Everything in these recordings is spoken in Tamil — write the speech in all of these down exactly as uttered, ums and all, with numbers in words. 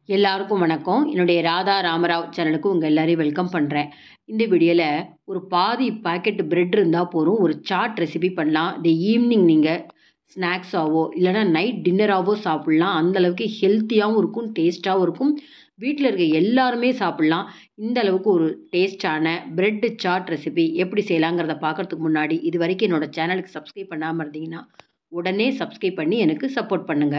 எல்லாருக்கும் வணக்கம். என்னுடைய ராதா ராமராவ் சேனலுக்கு உங்க எல்லாரையும் வெல்கம் பண்றேன். இந்த வீடியோல ஒரு பாதி பாக்கெட் பிரெட் இருந்தா போதும். ஒரு சாட் ரெசிபி பண்ணலாம். இது ஈவினிங் நீங்க ஸ்நாக்ஸாவோ இல்லைன்னா நைட் டின்னராவோ சாப்பிடலாம். அந்த அளவுக்கு ஹெல்த்தியாகவும் இருக்கும், டேஸ்ட்டாகவும் இருக்கும். வீட்டில் இருக்க எல்லாருமே சாப்பிடலாம். இந்த அளவுக்கு ஒரு டேஸ்டான பிரெட் சாட் ரெசிபி எப்படி செய்யலாங்கிறத பார்க்கறதுக்கு முன்னாடி இது வரைக்கும் என்னோட சேனலுக்கு சப்ஸ்கிரைப் பண்ணாமல் இருந்தீங்கன்னா உடனே சப்ஸ்கிரைப் பண்ணி எனக்கு சப்போர்ட் பண்ணுங்க.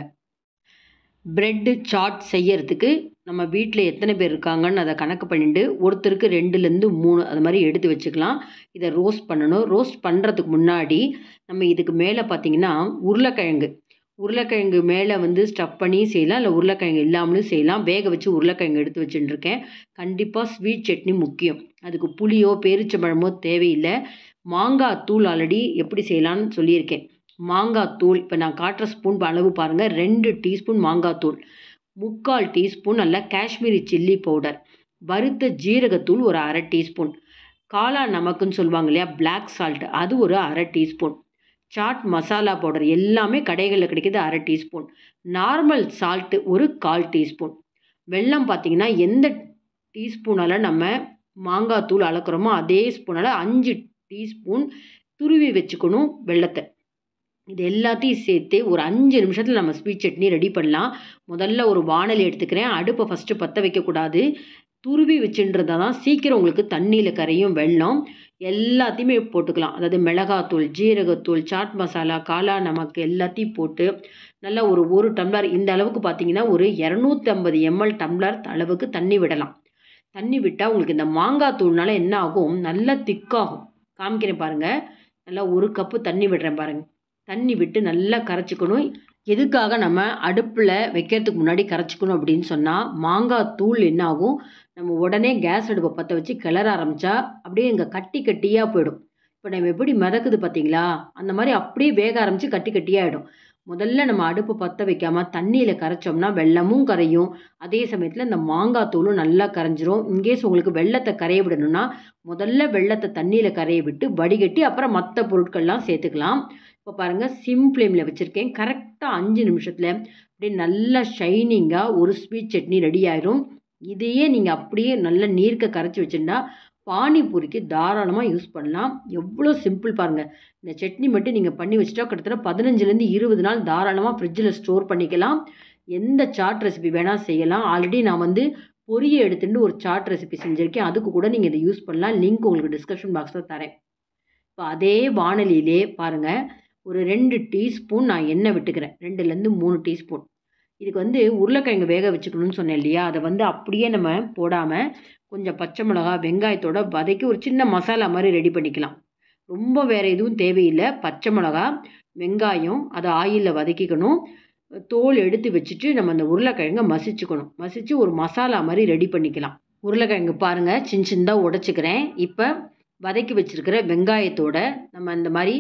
பிரெட்டு சாட் செய்யறதுக்கு நம்ம வீட்டில் எத்தனை பேர் இருக்காங்கன்னு அதை கணக்கு பண்ணிட்டு ஒருத்தருக்கு ரெண்டுலேருந்து மூணு அது மாதிரி எடுத்து வச்சுக்கலாம். இதை ரோஸ்ட் பண்ணணும். ரோஸ்ட் பண்ணுறதுக்கு முன்னாடி நம்ம இதுக்கு மேலே பார்த்தீங்கன்னா உருளைக்கிழங்கு உருளைக்கிழங்கு மேலே வந்து ஸ்டஃப் பண்ணி செய்யலாம், இல்லை உருளைக்கிழங்கு இல்லாமலும் செய்யலாம். வேக வச்சு உருளைக்கிழங்கு எடுத்து வச்சுட்டுருக்கேன். கண்டிப்பாக ஸ்வீட் சட்னி முக்கியம். அதுக்கு புளியோ பேரிச்சம்பழமோ தேவையில்லை. மாங்காய் தூள் ஆல்ரெடி எப்படி செய்யலான்னு சொல்லியிருக்கேன். மாங்காய் தூள் இப்போ நான் காட்டுற ஸ்பூன் அளவு பாருங்கள். ரெண்டு டீஸ்பூன் மாங்காய் தூள், முக்கால் டீஸ்பூன் நல்ல காஷ்மீரி சில்லி பவுடர், வறுத்த ஜீரகத்தூள் ஒரு அரை டீஸ்பூன், காளா நமக்குன்னு சொல்லுவாங்க இல்லையா பிளாக் சால்ட், அது ஒரு அரை டீஸ்பூன், சாட் மசாலா பவுடர் எல்லாமே கடைகளில் கிடைக்கிது அரை டீஸ்பூன், நார்மல் சால்ட்டு ஒரு கால் டீஸ்பூன், வெல்லம் பார்த்தீங்கன்னா எந்த டீஸ்பூனால் நம்ம மாங்காய் தூள் அளக்குறோமோ அதே ஸ்பூனால் அஞ்சு டீஸ்பூன் துருவி வச்சுக்கணும் வெல்லத்தை. இது எல்லாத்தையும் சேர்த்து ஒரு அஞ்சு நிமிஷத்தில் நம்ம ஸ்வீட் சட்னி ரெடி பண்ணலாம். முதல்ல ஒரு வாணலி எடுத்துக்கிறேன். அடுப்பை ஃபஸ்ட்டு பற்ற வைக்கக்கூடாது. துருவி வச்சுன்றதா தான் சீக்கிரம் உங்களுக்கு தண்ணியில் கரையும் வெல்லம். எல்லாத்தையுமே போட்டுக்கலாம். அதாவது மிளகாத்தூள், ஜீரகத்தூள், சாட் மசாலா, காளா நமக்கு எல்லாத்தையும் போட்டு நல்லா ஒரு ஒரு டம்ளர் இந்த அளவுக்கு பார்த்தீங்கன்னா ஒரு இரநூத்தி ஐம்பது எம்எல் டம்ளர் அளவுக்கு தண்ணி விடலாம். தண்ணி விட்டால் உங்களுக்கு இந்த மாங்காய் தூள்னால என்ன ஆகும், நல்லா திக்காகும். காமிக்கிறேன் பாருங்கள். நல்லா ஒரு கப்பு தண்ணி விடுறேன் பாருங்கள். தண்ணி விட்டு நல்லா கரைச்சிக்கணும். எதுக்காக நம்ம அடுப்பில் வைக்கிறதுக்கு முன்னாடி கரைச்சிக்கணும் அப்படின்னு சொன்னால், மாங்காய் தூள் என்ன ஆகும், நம்ம உடனே கேஸ் அடுப்பை பற்ற வச்சு கிளற ஆரம்பித்தா அப்படியே இங்கே கட்டி கட்டியாக போயிடும். இப்போ நம்ம எப்படி மிதக்குது பார்த்தீங்களா, அந்த மாதிரி அப்படியே வேக ஆரம்பித்து கட்டி கட்டியாகிடும். முதல்ல நம்ம அடுப்பு பற்ற வைக்காமல் தண்ணியில் கரைச்சோம்னா வெல்லமும் கரையும், அதே சமயத்தில் இந்த மாங்காய் தூளும் நல்லா கரைஞ்சிரும். இன்கேஸ் உங்களுக்கு வெல்லத்தை கரைய விடணும்னா முதல்ல வெல்லத்தை தண்ணியில் கரைய விட்டு வடிகட்டி அப்புறம் மற்ற பொருட்கள்லாம் சேர்த்துக்கலாம். இப்போ பாருங்கள், சிம் ஃப்ளேமில் வச்சுருக்கேன். கரெக்டாக அஞ்சு நிமிஷத்தில் அப்படியே நல்லா ஷைனிங்காக ஒரு ஸ்வீட் சட்னி ரெடி ஆயிரும். இதையே நீங்கள் அப்படியே நல்ல நீர்க்க கரைச்சி வச்சுருந்தா பானிபூரிக்கு தாராளமாக யூஸ் பண்ணலாம். எவ்வளோ சிம்பிள் பாருங்கள். இந்த சட்னி மட்டும் நீங்கள் பண்ணி வச்சுட்டா கிட்டத்தட்ட பதினஞ்சுலேருந்து இருபது நாள் தாராளமாக ஃப்ரிட்ஜில் ஸ்டோர் பண்ணிக்கலாம். எந்த சாட் ரெசிபி வேணால் செய்யலாம். ஆல்ரெடி நான் வந்து பொரியை எடுத்துகிட்டு ஒரு சாட் ரெசிபி செஞ்சுருக்கேன். அதுக்கு கூட நீங்கள் இதை யூஸ் பண்ணலாம். லிங்க் உங்களுக்கு டிஸ்கிரிப்ஷன் பாக்ஸில் தரேன். இப்போ அதே வாணலியிலே பாருங்கள், ஒரு ரெண்டு டீஸ்பூன் நான் எண்ணெய் விட்டுக்கிறேன். ரெண்டுலேருந்து மூணு டீஸ்பூன். இதுக்கு வந்து உருளைக்கிழங்கு வேக வச்சுக்கணும்னு சொன்னேன் இல்லையா, அதை வந்து அப்படியே நம்ம போடாமல் கொஞ்சம் பச்சை மிளகா வெங்காயத்தோட வதக்கி ஒரு சின்ன மசாலா மாதிரி ரெடி பண்ணிக்கலாம். ரொம்ப வேறு எதுவும் தேவையில்லை. பச்சை மிளகா வெங்காயம் அதை ஆயிலில் வதக்கிக்கணும். தோல் எடுத்து வச்சுட்டு நம்ம அந்த உருளைக்கிழங்கை மசிச்சுக்கணும். மசித்து ஒரு மசாலா மாதிரி ரெடி பண்ணிக்கலாம். உருளைக்கிழங்கு பாருங்கள் சின்ன சின்னதாக உடச்சிக்கிறேன். இப்போ வதக்கி வச்சுருக்கிற வெங்காயத்தோட நம்ம இந்த மாதிரி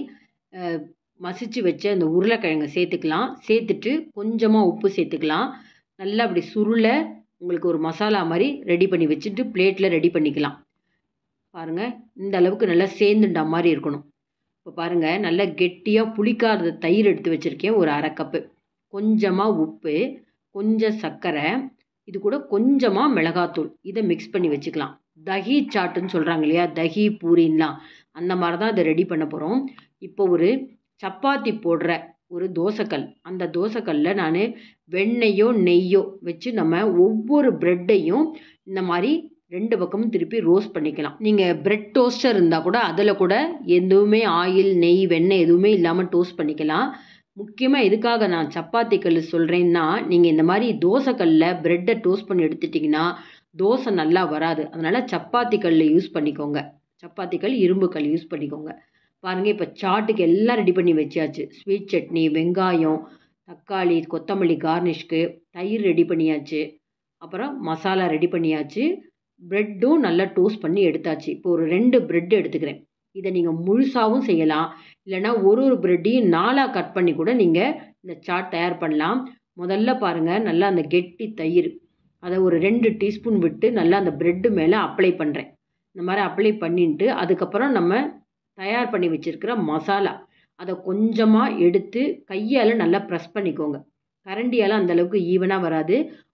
மசிச்சு வச்ச அந்த உருளைக்கிழங்கை சேர்த்துக்கலாம். சேர்த்துட்டு கொஞ்சமாக உப்பு சேர்த்துக்கலாம். நல்லா அப்படி சுருள உங்களுக்கு ஒரு மசாலா மாதிரி ரெடி பண்ணி வச்சுட்டு பிளேட்டில் ரெடி பண்ணிக்கலாம். பாருங்கள், இந்த அளவுக்கு நல்லா சேர்ந்துட்ட மாதிரி இருக்கணும். இப்போ பாருங்கள், நல்லா கெட்டியாக புளிக்காத தயிர் எடுத்து வச்சுருக்கேன் ஒரு அரை கப்பு, கொஞ்சமாக உப்பு, கொஞ்சம் சர்க்கரை, இது கூட கொஞ்சமாக மிளகாத்தூள், இதை மிக்ஸ் பண்ணி வச்சுக்கலாம். தஹி சாட்டுன்னு சொல்கிறாங்க இல்லையா, தஹி பூரின்லாம் அந்த மாதிரி தான் இதை ரெடி பண்ண போகிறோம். இப்போ ஒரு சப்பாத்தி போடுற ஒரு தோசைக்கல், அந்த தோசைக்கல்லில் நான் வெண்ணெயோ நெய்யோ வச்சு நம்ம ஒவ்வொரு ப்ரெட்டையும் இந்த மாதிரி ரெண்டு பக்கமும் திருப்பி ரோஸ்ட் பண்ணிக்கலாம். நீங்கள் ப்ரெட் டோஸ்டர் இருந்தால் கூட அதில் கூட எதுவுமே ஆயில் நெய் வெண்ணெய் எதுவுமே இல்லாமல் டோஸ்ட் பண்ணிக்கலாம். முக்கியமாக எதுக்காக நான் சப்பாத்தி கல் சொல்கிறேன்னா, நீங்கள் இந்த மாதிரி தோசைக்கல்லில் ப்ரெட்டை டோஸ்ட் பண்ணி எடுத்துட்டிங்கன்னா தோசை நல்லா வராது. அதனால் சப்பாத்தி கல் யூஸ் பண்ணிக்கோங்க. சப்பாத்தி கல் இரும்பு கல் யூஸ் பண்ணிக்கோங்க. பாருங்கள், இப்போ சாட்டுக்கு எல்லாம் ரெடி பண்ணி வச்சாச்சு. ஸ்வீட் சட்னி, வெங்காயம், தக்காளி, கொத்தமல்லி கார்னிஷ்க்கு, தயிர் ரெடி பண்ணியாச்சு, அப்புறம் மசாலா ரெடி பண்ணியாச்சு, ப்ரெட்டும் நல்லா டோஸ்ட் பண்ணி எடுத்தாச்சு. இப்போ ஒரு ரெண்டு ப்ரெட் எடுத்துக்கிறேன். இதை நீங்கள் முழுசாகவும் செய்யலாம், இல்லைனா ஒரு ஒரு ப்ரெட்டையும் நாலாக கட் பண்ணி கூட நீங்கள் இந்த சாட் தயார் பண்ணலாம். முதல்ல பாருங்கள், நல்லா அந்த கெட்டி தயிர் அதை ஒரு ரெண்டு டீஸ்பூன் விட்டு நல்லா அந்த ப்ரெட்டு மேலே அப்ளை பண்ணுறேன். இந்த மாதிரி அப்ளை பண்ணிட்டு அதுக்கப்புறம் நம்ம தயார் பண்ணி வச்சுருக்கிற மசாலா அதை கொஞ்சமாக எடுத்து கையால் நல்லா ப்ரெஸ் பண்ணிக்கோங்க. கரண்டியால் அந்தளவுக்கு ஈவனாக வராது.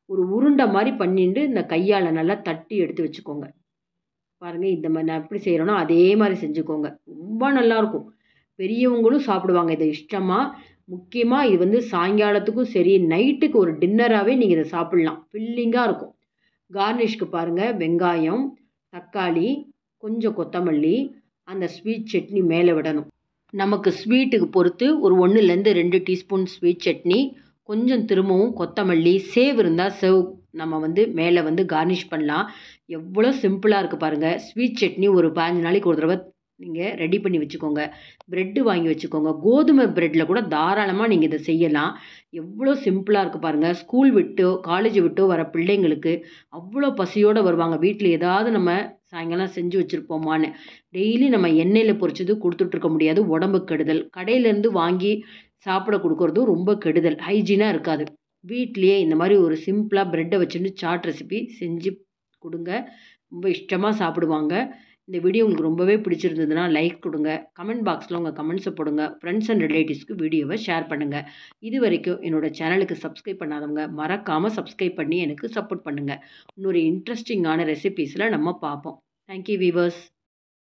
ஒரு உருண்டை மாதிரி பண்ணிட்டு இந்த கையால் நல்லா தட்டி எடுத்து வச்சுக்கோங்க. பாருங்கள், இந்த மாதிரி நான் எப்படி செய்கிறேனோ அதே மாதிரி செஞ்சுக்கோங்க. ரொம்ப நல்லாயிருக்கும். பெரியவங்களும் சாப்பிடுவாங்க இதை இஷ்டமாக. முக்கியமாக இது வந்து சாயங்காலத்துக்கும் சரி, நைட்டுக்கு ஒரு டின்னராகவே நீங்கள் இதை சாப்பிட்லாம். ஃபில்லிங்காக இருக்கும். கார்னிஷ்க்கு பாருங்கள், வெங்காயம், தக்காளி, கொஞ்சம் கொத்தமல்லி, அந்த ஸ்வீட் சட்னி மேலே விடணும். நமக்கு ஸ்வீட்டுக்கு பொறுத்து ஒரு ஒன்றுலேருந்து ரெண்டு டீஸ்பூன் ஸ்வீட் சட்னி, கொஞ்சம் திரும்பவும் கொத்தமல்லி, சேவ் இருந்தால் சேவ் நம்ம வந்து மேலே வந்து கார்னிஷ் பண்ணலாம். எவ்வளோ சிம்பிளாக இருக்குது பாருங்கள். ஸ்வீட் சட்னி ஒரு பதினஞ்சு நாளைக்கு ஒரு தடவை நீங்கள் ரெடி பண்ணி வச்சுக்கோங்க. ப்ரெட்டு வாங்கி வச்சுக்கோங்க. கோதுமை ப்ரெட்டில் கூட தாராளமாக நீங்கள் இதை செய்யலாம். எவ்வளோ சிம்பிளாக இருக்குது பாருங்கள். ஸ்கூல் விட்டோ காலேஜ் விட்டோ வர பிள்ளைங்களுக்கு அவ்வளோ பசியோடு வருவாங்க. வீட்டில் ஏதாவது நம்ம சாயங்காலம் செஞ்சு வச்சுருப்போமான்னு. டெய்லி நம்ம எண்ணெயில் பொரிச்சது கொடுத்துட்ருக்க முடியாது, உடம்பு கெடுதல். கடையிலேருந்து வாங்கி சாப்பிட கொடுக்குறதும் ரொம்ப கெடுதல், ஹைஜீனாக இருக்காது. வீட்லேயே இந்த மாதிரி ஒரு சிம்பிளாக ப்ரெட்டை வச்சுட்டு சாட் ரெசிபி செஞ்சு கொடுங்க. ரொம்ப இஷ்டமாக சாப்பிடுவாங்க. இந்த வீடியோ உங்களுக்கு ரொம்பவே பிடிச்சிருந்ததுன்னா லைக் கொடுங்க. கமெண்ட் பாக்ஸில் உங்கள் கமெண்ட்ஸை போடுங்க. ஃப்ரெண்ட்ஸ் அண்ட் ரிலேட்டிவ்ஸ்க்கு வீடியோவை ஷேர் பண்ணுங்கள். இது வரைக்கும் என்னோடய சேனலுக்கு சப்ஸ்கிரைப் பண்ணாதவங்க மறக்காமல் சப்ஸ்கிரைப் பண்ணி எனக்கு சப்போர்ட் பண்ணுங்கள். இன்னொரு இன்ட்ரெஸ்டிங்கான ரெசிபீஸில் நம்ம பார்ப்போம். Thank you viewers.